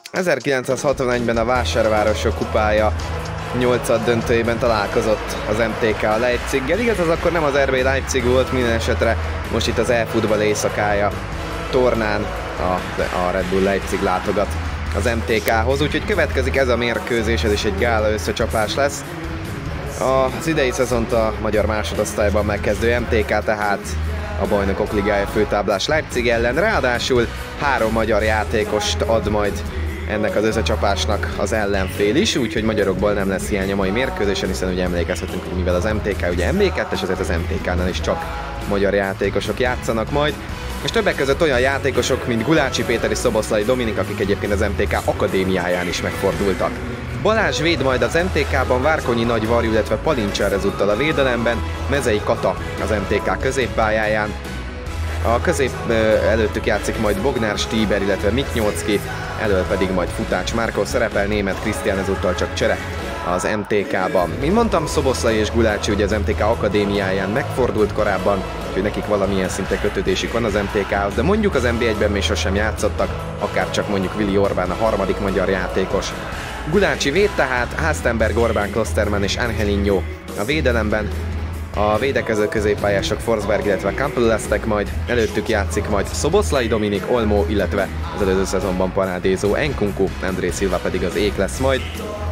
1961-ben a Vásárvárosok kupája 8. döntőjében találkozott az MTK a Leipziggel. Igaz, az akkor nem az RB Leipzig volt, minden esetre most itt az e-futball éjszakája tornán a Red Bull Leipzig látogat az MTK-hoz, úgyhogy következik ez a mérkőzés, ez is egy gála összecsapás lesz. Az idei szezont a magyar másodosztályban megkezdő MTK tehát a Bajnokok Ligája főtáblás Leipzig ellen, ráadásul 3 magyar játékost ad majd ennek az összecsapásnak az ellenfél is, úgyhogy magyarokból nem lesz hiány a mai mérkőzésen, hiszen ugye emlékezhetünk, hogy mivel az MTK ugye MB2-es, ezért az MTK-nál is csak magyar játékosok játszanak majd. És többek között olyan játékosok, mint Gulácsi Péter és Szoboszlai Dominik, akik egyébként az MTK akadémiáján is megfordultak. Balázs véd majd az MTK-ban, Várkonyi Nagy Varjú, illetve Palincsár ezúttal a védelemben, Mezei Kata az MTK középpályáján. A közép előttük játszik majd Bognár Stieber, illetve Miknyóczki, elől pedig majd Futács Márkó szerepel, Németh Krisztián ezúttal csak csere az MTK-ban. Mint mondtam, Szoboszlai és Gulácsi ugye az MTK akadémiáján megfordult korábban, úgyhogy nekik valamilyen szinte kötődésük van az MTK-hoz, de mondjuk az NB1-ben még sosem játszottak, akár csak mondjuk Vili Orbán, a harmadik magyar játékos. Gulácsi véd tehát, Halstenberg, Orbán, Klosterman és Angelinho a védelemben. A védekező középpályások Forsberg, illetve Campbell lesznek majd, előttük játszik majd Szoboszlai Dominik, Olmo, illetve az előző szezonban parádézó Nkunku, André Silva pedig az ék lesz majd.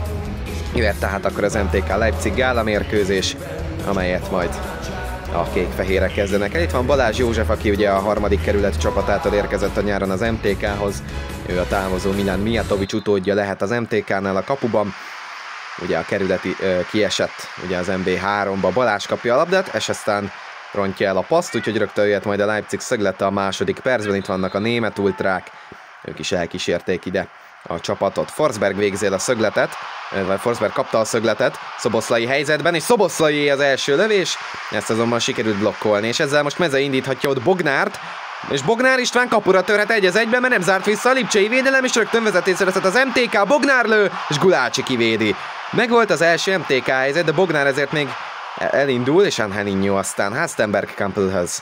Jöhet tehát akkor az MTK Leipzig gála mérkőzés, amelyet majd a kék-fehérek kezdenek el. Itt van Balázs József, aki ugye a harmadik kerület csapatától érkezett a nyáron az MTK-hoz. Ő a távozó Milan Mijatovic utódja lehet az MTK-nál a kapuban. Ugye a kerületi kiesett ugye az MB3-ba, Balázs kapja a labdát, és aztán rontja el a paszt, úgyhogy rögtön jöhet majd a Leipzig szöglete a második percben. Itt vannak a német ultrák, ők is elkísérték ide a csapatot. Forsberg végzél a szögletet, vagy Forsberg kapta a szögletet Szoboszlai helyzetben, és Szoboszlaié az első lövés, ezt azonban sikerült blokkolni, és ezzel most Meze indíthatja ott Bognárt, és Bognár István kapura törhet 1-1-ben, mert nem zárt vissza a lipcsei védelem, és rögtön vezetés szerezhet az MTK, Bognár lő, és Gulácsi kivédi. Megvolt az első MTK helyzet, de Bognár ezért még elindul, és Angelinho aztán Halstenberg Campbellhöz.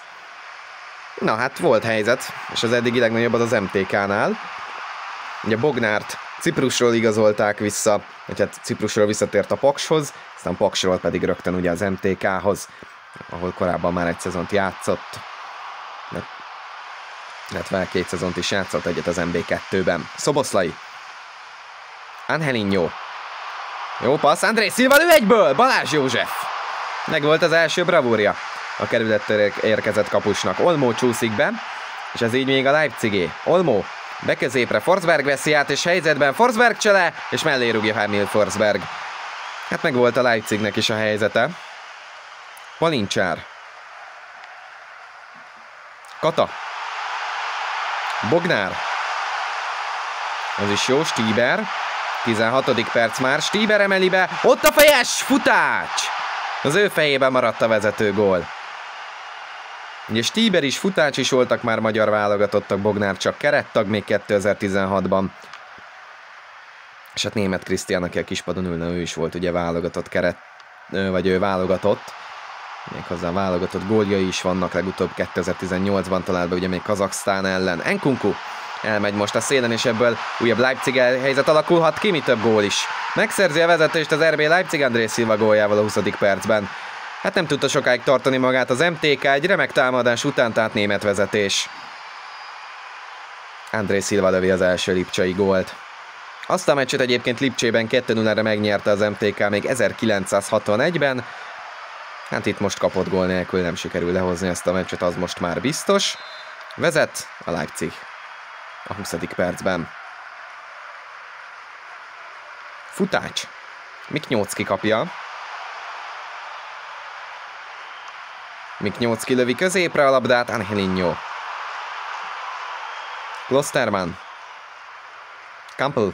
Na hát volt helyzet, és az eddigi legnagyobb az MTK-nál. Ugye Bognárt Ciprusról igazolták vissza, vagy hát Ciprusról visszatért a Pakshoz, aztán Paksról pedig rögtön ugye az MTK-hoz, ahol korábban már egy szezont játszott. Illetve 2 szezont is játszott, egyet az MB2-ben. Szoboszlai. Angelinho. Jó passz, André Silva lő egyből! Balázs József. Megvolt az első bravúrja a kerülettől érkezett kapusnak. Olmo csúszik be, és ez így még a Leipzigé. Olmo beközépre, Forsberg veszi át, és helyzetben Forsberg csele, és mellé rúgja Emil Forsberg. Hát megvolt a Leipzignek is a helyzete. Palincsár. Kata. Bognár. Az is jó, Stieber. 16. perc már, Stieber emeli be, ott a fejes, Futács! Az ő fejében maradt a vezető gól. Ugye Stieber is, Futács is voltak már magyar válogatottak, Bognár csak kerettag még 2016-ban. És hát Németh Krisztián, aki a kispadon ülne, ő is volt ugye válogatott vagy ő válogatott. Méghozzá válogatott góljai is vannak, legutóbb 2018-ban talált be ugye még Kazaksztán ellen. Nkunku elmegy most a szélen, és ebből újabb Leipzig helyzet alakulhat ki, mi több gól is. Megszerzi a vezetést az RB Leipzig André Silva góljával a 20. percben. Hát nem tudta sokáig tartani magát az MTK, egy remek támadás után, tehát német vezetés. André Silva lövi az első lipcsei gólt. Azt a meccset egyébként Lipcsében 2-0-re megnyerte az MTK még 1961-ben. Hát itt most kapott gól nélkül nem sikerül lehozni ezt a meccset, az most már biztos. Vezet a Leipzig a 20. percben. Futács. Miknyóczki kapja. Miknyóczki lövi középre a labdát, Angelinho. Klosterman. Campbell.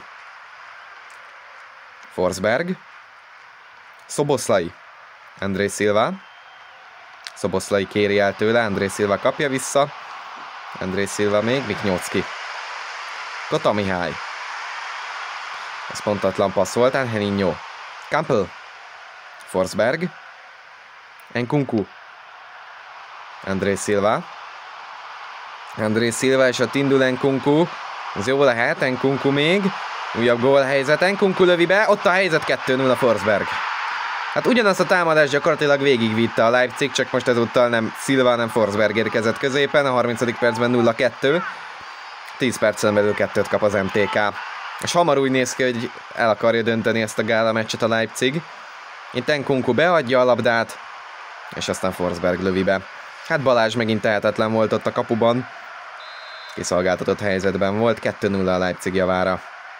Forsberg. Szoboszlai. André Silva. Szoboszlai kéri el tőle, André Silva kapja vissza. André Silva még, Miknyóczki. Kota Mihály. Ez pontatlan passz volt, Angelinho. Campbell. Forsberg. Nkunku. André Silva. André Silva és a indul Nkunku. Ez jó lehet, Nkunku még. Újabb gólhelyzet, Nkunku lövi be, ott a helyzet 2-0 a Forsberg. Hát ugyanazt a támadást gyakorlatilag végigvitte a Leipzig, csak most ezúttal nem Silva, nem Forsberg érkezett középen, a 30. percben 0-2. 10 percen belül 2-t kap az MTK. És hamar úgy néz ki, hogy el akarja dönteni ezt a gála meccset a Leipzig. Itt Nkunku beadja a labdát, és aztán Forsberg lövi be. Hát Balázs megint tehetetlen volt ott a kapuban. Kiszolgáltatott helyzetben volt, 2-0 a Leipzig javára.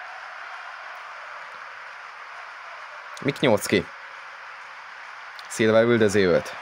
Miknyóczki. Silva üldözi őt.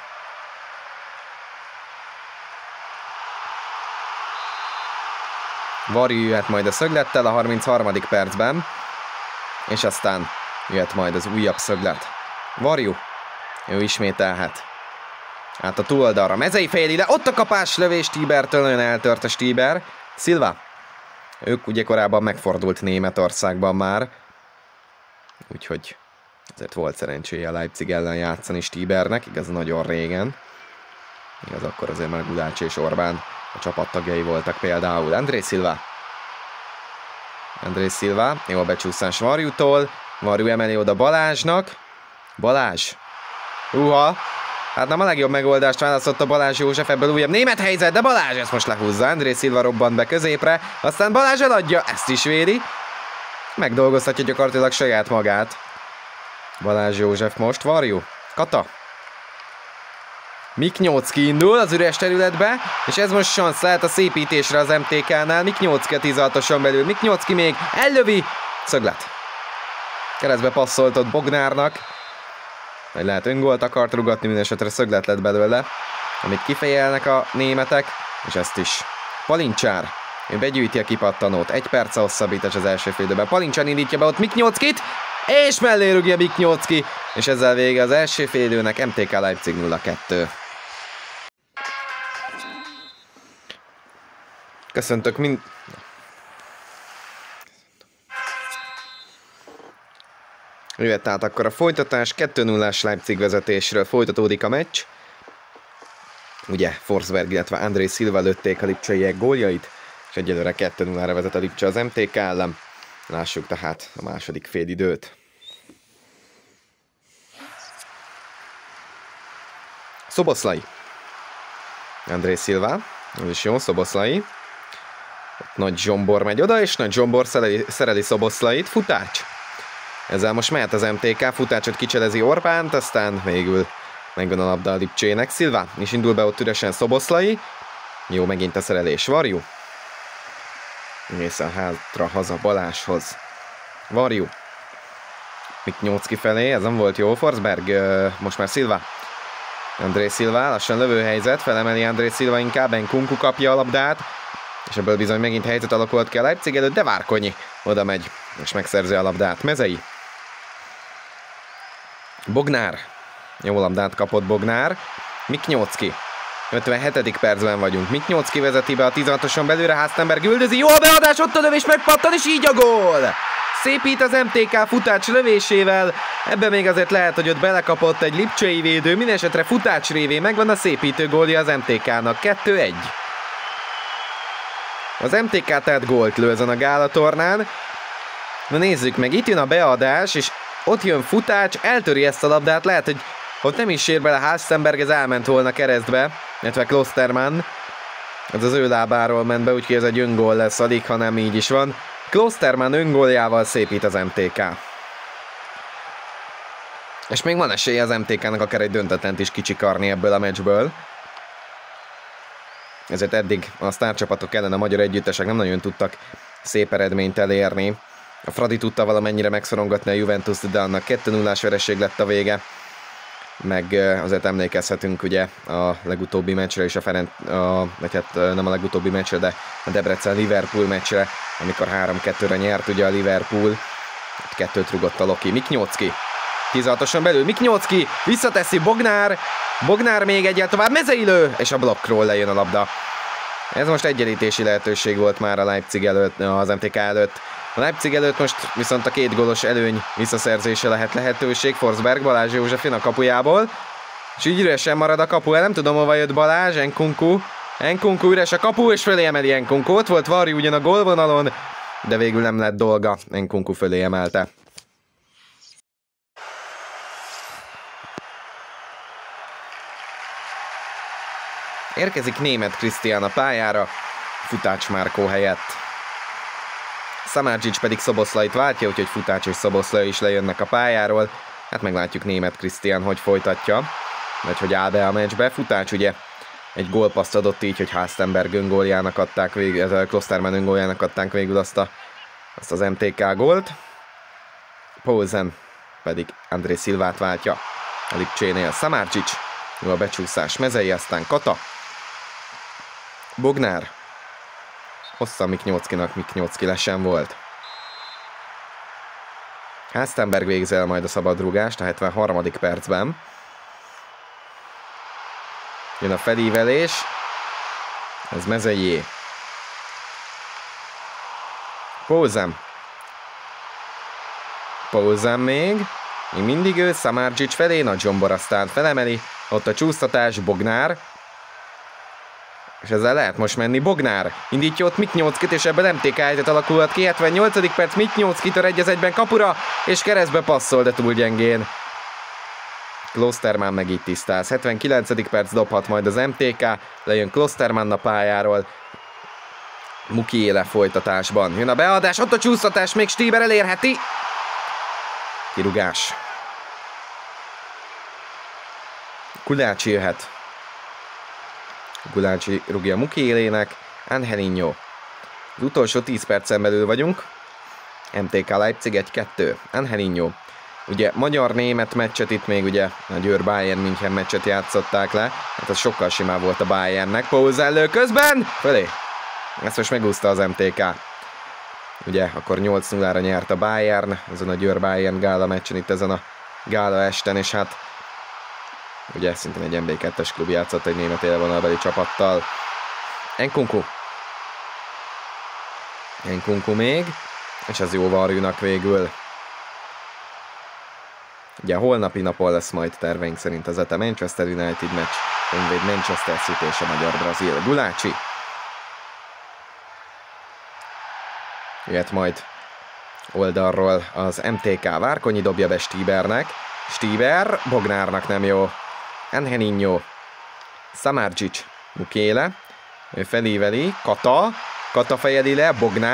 Varjú jöhet majd a szöglettel a 33. percben, és aztán jöhet majd az újabb szöglet. Varjú, ő ismételhet. Át a túloldalra, Mezei fejeli, de ott a kapás lövés Stiebertől, nagyon eltört a Stieber. Silva. Ők ugye korábban megfordult Németországban már, úgyhogy ezért volt szerencséje a Leipzig ellen játszani Stiebernek, igaz nagyon régen. Igaz, akkor azért már Gulácsi és Orbán a csapattagjai voltak például. André Silva. André Silva, jó becsúszás Varjútól. Varjú emeli oda Balázsnak. Balázs. Hát nem a legjobb megoldást választott a Balázs József, ebből újabb német helyzet, de Balázs ezt most lehúzza. André Silva robbant be középre, aztán Balázs eladja, ezt is védi. Megdolgoztatja gyakorlatilag saját magát. Balázs József most, Varjú. Kata. Miknyóczki indul az üres területbe, és ez most szansz lehet a szépítésre az MTK-nál. Miknyóczki a 16-oson belül, Miknyóczki még ellövi, szöglet. Keresztbe passzolt ott Bognárnak, vagy lehet öngolt akart rugatni, mindesetre szöglet lett belőle, amit kifejelnek a németek, és ezt is. Palincsár, ő begyűjti a kipattanót, 1 perc a hosszabbítás az első fél időben. Palincsár indítja be ott Miknyóczkit, és mellé rúgja Miknyóczki, és ezzel vége az első fél időnek, MTK Leipzig 0-2. Köszöntök Jöhet át akkor a folytatás, 2-0-ás Leipzig vezetésről folytatódik a meccs. Ugye Forsberg, illetve André Silva lőtték a lipcseiek góljait, és egyelőre 2-0-ra vezet a Lipcse az MTK ellen. Lássuk tehát a második félidőt. Szoboszlai. André Silva, ez is jó, Szoboszlai. Nagy Zsombor megy oda, és Nagy Zsombor szereli Szoboszlait, Futács. Ezzel most mehet az MTK, Futácsot kicselezi Orbánt, aztán végül megvan a labda a Lipcsének. Silva, és indul be ott üresen Szoboszlai. Jó, megint a szerelés, Varjú. Mész hátra haza Balázshoz. Varjú. Miknyóczki felé, ez nem volt jó. Forsberg, most már Silva. André Silva, lassan lövőhelyzet, felemeli André Silva inkább, Nkunku kapja a labdát, és ebből bizony megint helyzet alakult ki a Leipzig előtt, de Várkonyi oda megy, és megszerzi a labdát. Mezei. Bognár. Jó labdát kapott Bognár. Miknyóczki. 57. percben vagyunk. Miknyóczki vezeti be a 16-oson belőle, Halstenberg üldözi, jó a beadás, ott a lövés megpattan, és így a gól! Szépít az MTK Futács lövésével, ebben még azért lehet, hogy ott belekapott egy lipcsei védő, mindenesetre Futács révén megvan a szépítő gólja az MTK-nak, 2-1. Az MTK tehát gólt lő ezen a gálatornán. Na nézzük meg, itt jön a beadás, és ott jön Futács, eltöri ezt a labdát, lehet, hogy ott nem is sér bele Halstenberg, ez elment volna keresztbe, illetve Klostermann. Ez az ő lábáról ment be, úgyhogy ez egy öngól lesz alig, ha nem így is van. Klostermann öngóljával szépít az MTK. És még van esélye az MTK-nak akár egy döntetlent is kicsikarni ebből a meccsből. Ezért eddig a sztárcsapatok ellen a magyar együttesek nem nagyon tudtak szép eredményt elérni. A Fradi tudta valamennyire megszorongatni a Juventust, de annak 2-0-ás vereség lett a vége. Meg azért emlékezhetünk ugye a legutóbbi meccsre is, vagy hát nem a legutóbbi meccsre, de a Debrecen-Liverpool meccsre, amikor 3-2-re nyert ugye a Liverpool. 2-t rugott a Loki. Miknyóczki. 16-oson belül Miknyóczki, visszateszi Bognár. Bognár még egyel tovább, Mezei lő, és a blokkról lejön a labda. Ez most egyenlítési lehetőség volt már a Leipzig előtt, az MTK előtt. A Leipzig előtt most viszont a 2 gólos előny visszaszerzése lehet lehetőség. Forsberg, Balázs József jön a kapujából. És így üresen marad a kapu, nem tudom hova jött Balázs, Nkunku. Nkunku üres a kapu, és fölé emeli Nkunku. Ott volt Varjú ugyan a gólvonalon, de végül nem lett dolga, Nkunku fölé emelte. Érkezik Németh Krisztián a pályára, Futács Márkó helyett. Samardžić pedig Szoboszlait váltja, úgyhogy Futács és Szoboszlai is lejönnek a pályáról. Hát meglátjuk Németh Krisztián, hogy folytatja, vagy hogy áll be a meccsbe. Futács ugye egy gólpasszt adott így, hogy Halstenberg öngóljának adták végül, Klostermann öngóljának adták végül azt az MTK gólt. Poulsen pedig André Silvát váltja a Lipcsénél. Samardžić, jó a becsúszás Mezei, aztán Kata. Bognár. Hossza Miknyóczkinak, Miknyóczki lesen volt. Halstenberg végzi el majd a szabadrúgást a 73. percben. Jön a felívelés. Ez Mezejé. Poulsen még mindig ő, Samardžić felé, Nagy Zsombor aztán felemeli. Ott a csúsztatás, Bognár. És ezzel lehet most menni. Bognár indítja ott Miknyóczkit, és ebből MTK helyzet alakulhat ki. 78. perc, Miknyóczki tör 1-1-ben kapura, és keresztbe passzol, de túl gyengén. Klostermann meg így tisztáz. 79. perc, dobhat majd az MTK, lejön Klostermann a pályáról. Mukiele folytatásban. Jön a beadás, ott a csúsztatás, még Stieber elérheti. Kirugás. Gulácsi jöhet. Gulácsi rúgja Mukielének. Angelino. Az utolsó 10 percen belül vagyunk. MTK Leipzig 1-2. Angelino. Ugye magyar-német meccset itt még ugye a Győr-Bayern München meccset játszották le. Hát az sokkal simább volt a Bayernnek. Poulsen lő közben! Fölé. Ezt most megúszta az MTK. Ugye akkor 8-0-ra nyert a Bayern ezen a Győr-Bayern gála meccsen, itt ezen a gála esten, és hát ugye szintén egy MB2-es klub játszott egy német élvonalbeli csapattal. Nkunku még, és ez jó varjúnak végül. Ugye holnapi napon lesz majd terveink szerint az ETA Manchester United meccs, Honvéd Manchester City és a magyar-brazil. Gulácsi. Jöhet majd oldalról az MTK. Várkonyi dobja be Stiebernek. Stieber, Bognárnak nem jó. Angelino. Samardžić. Mukiele. Ő felíveli. Kata fejeli le.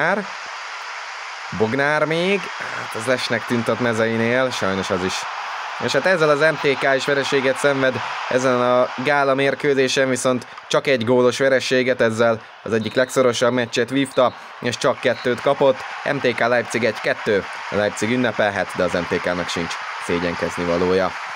Bognár még. Hát az lesnek tűnt ott Mezeinél. Sajnos az is. És hát ezzel az MTK is vereséget szenved ezen a gála mérkőzésen, viszont csak egy gólos vereséget, ezzel az egyik legszorosabb meccset vívta, és csak 2-t kapott. MTK Leipzig 1-2. A Leipzig ünnepelhet, de az MTK-nak sincs szégyenkezni valója.